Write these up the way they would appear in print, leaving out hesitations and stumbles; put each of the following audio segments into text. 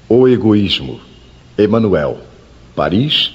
O Egoísmo, Emmanuel, Paris,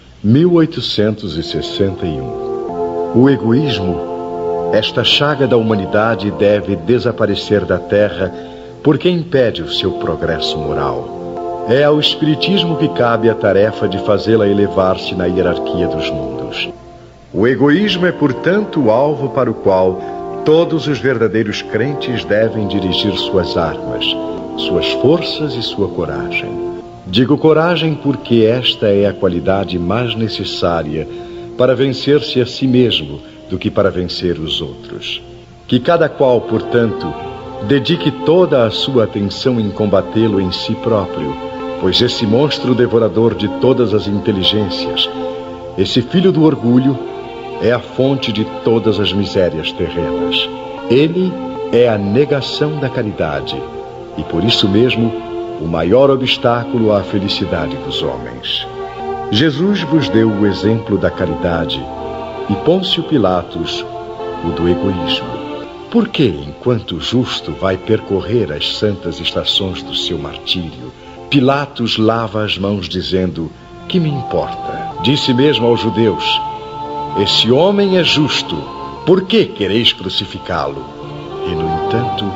1861. O egoísmo, esta chaga da humanidade, deve desaparecer da Terra porque impede o seu progresso moral. É ao Espiritismo que cabe a tarefa de fazê-la elevar-se na hierarquia dos mundos. O egoísmo é, portanto, o alvo para o qual todos os verdadeiros crentes devem dirigir suas armas, suas forças e sua coragem. Digo coragem porque esta é a qualidade mais necessária para vencer-se a si mesmo do que para vencer os outros. Que cada qual, portanto, dedique toda a sua atenção em combatê-lo em si próprio, pois esse monstro devorador de todas as inteligências, esse filho do orgulho, é a fonte de todas as misérias terrenas. Ele é a negação da caridade e, por isso mesmo, o maior obstáculo à felicidade dos homens. Jesus vos deu o exemplo da caridade e Pôncio Pilatos o do egoísmo. Por que, enquanto justo vai percorrer as santas estações do seu martírio, Pilatos lava as mãos dizendo: que me importa? Disse mesmo aos judeus: esse homem é justo, por que quereis crucificá-lo? E, no entanto,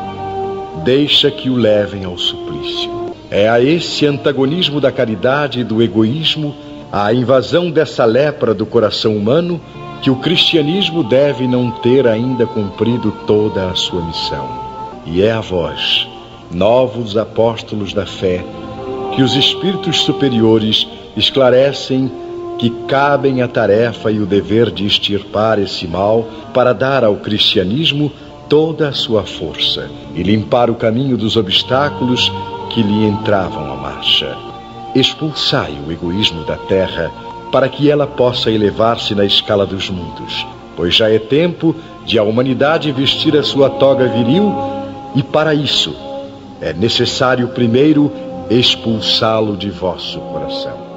deixa que o levem ao suplício. É a esse antagonismo da caridade e do egoísmo, à invasão dessa lepra do coração humano, que o cristianismo deve não ter ainda cumprido toda a sua missão. E é a vós, novos apóstolos da fé, que os espíritos superiores esclarecem que cabem a tarefa e o dever de extirpar esse mal para dar ao cristianismo toda a sua força e limpar o caminho dos obstáculos que lhe entravam à marcha. Expulsai o egoísmo da terra para que ela possa elevar-se na escala dos mundos, pois já é tempo de a humanidade vestir a sua toga viril e, para isso, é necessário primeiro expulsá-lo de vosso coração.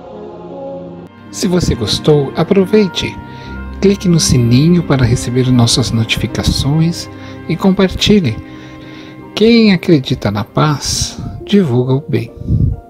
Se você gostou, aproveite, clique no sininho para receber nossas notificações e compartilhe. Quem acredita na paz, divulga o bem.